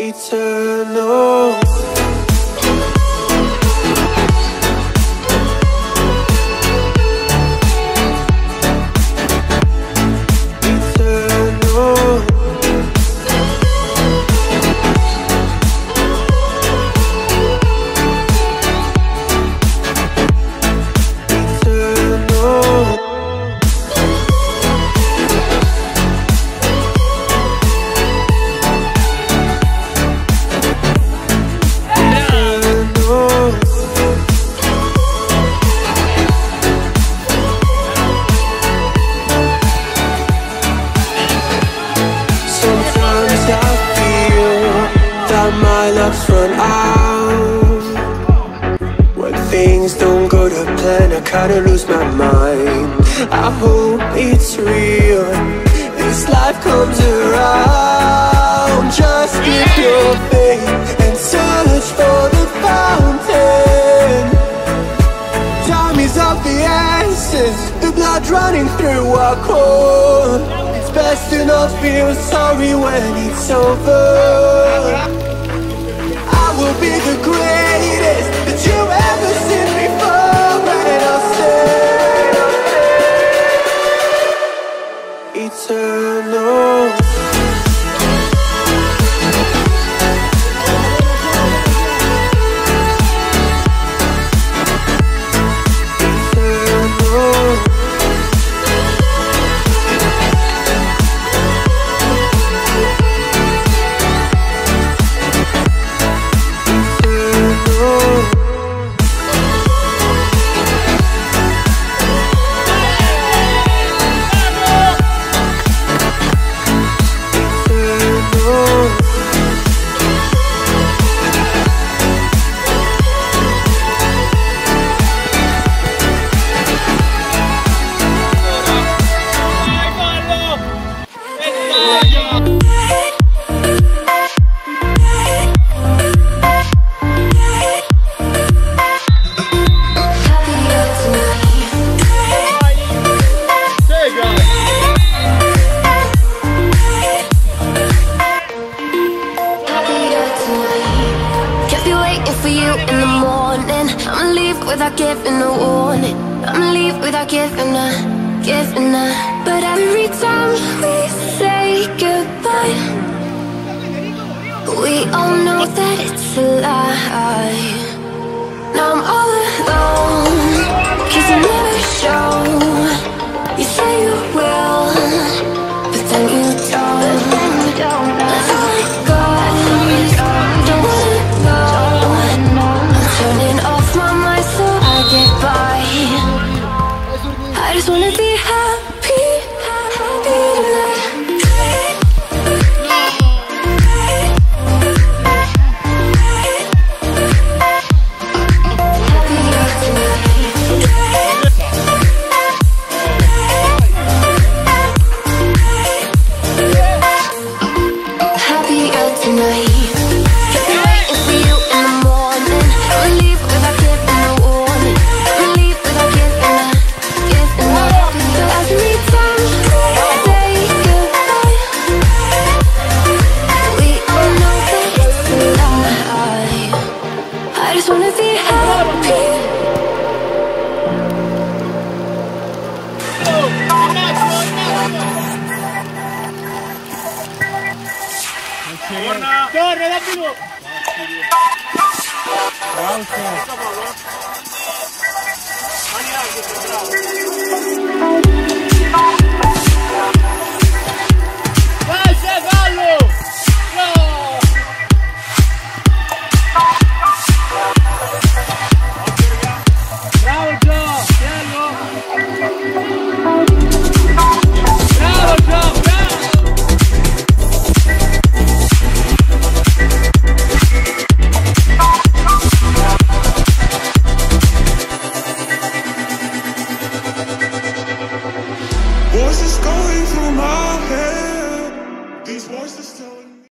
eternal. My luck's run out. When things don't go to plan, I kinda lose my mind. I hope it's real, this life comes around. Just lift your faith and search for the fountain. Time is of the essence, the blood running through our core. It's best to not feel sorry when it's over. Will be the greatest that you ever seen before, and I'll say eternal. Without giving a warning, I'ma leave without giving a. But every time we say goodbye, we all know that it's a lie. Now I'm all alone, 'cause you never show. You say you will, but then you don't. Let's let go, don't wanna know. I'm turning off my mind so I get by. I just wanna be happy, happy tonight. Torna, dammi bravo.